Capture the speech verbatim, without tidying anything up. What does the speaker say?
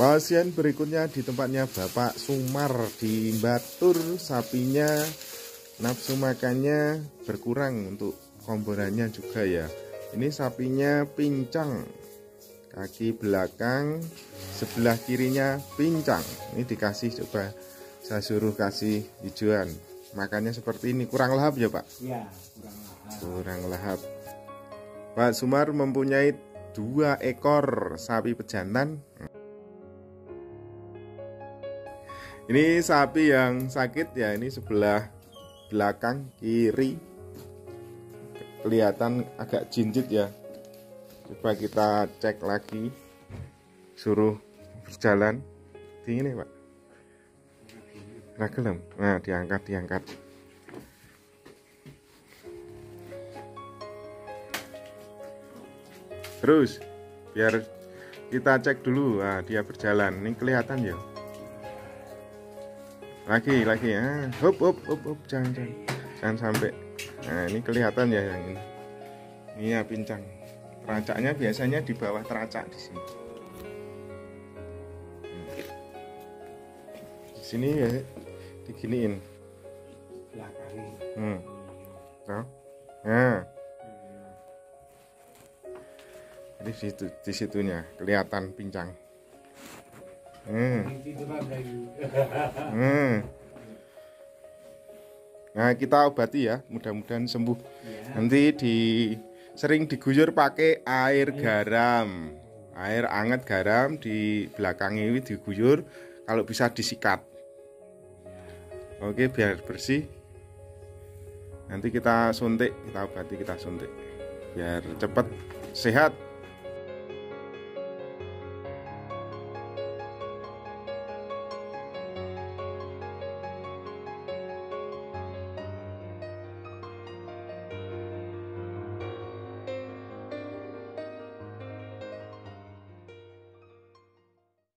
Pasien berikutnya di tempatnya Bapak Sumar di Batur. Sapinya nafsu makannya berkurang, untuk komborannya juga ya. Ini sapinya pincang, kaki belakang sebelah kirinya pincang. Ini dikasih, coba saya suruh kasih hijauan. Makannya seperti ini, kurang lahap ya Pak? Iya, kurang lahap. Kurang lahap. Pak Sumar mempunyai dua ekor sapi pejantan. Ini sapi yang sakit ya, ini sebelah belakang kiri kelihatan agak jinjit ya. Coba kita cek lagi, suruh berjalan. Dingin ya Pak? Ragelem. Nah, diangkat diangkat. Terus biar kita cek dulu. Nah, dia berjalan. Ini kelihatan ya. Lagi lagi ya. Hop hop hop hop, jangan jangan. Jangan sampai. Nah, ini kelihatan ya yang ini. Ini ya pincang. Teracaknya biasanya di bawah teracak di sini. Di sini ya diginiin. Belakangnya. Hmm. Nah. Nah. Jadi di situ, di situnya kelihatan pincang. Hmm. Hmm. Nah, kita obati ya, mudah-mudahan sembuh. Ya. Nanti di sering diguyur pakai air garam, air hangat garam di belakang ini diguyur, kalau bisa disikat. Oke, biar bersih. Nanti kita suntik, kita obati, kita suntik biar cepat sehat.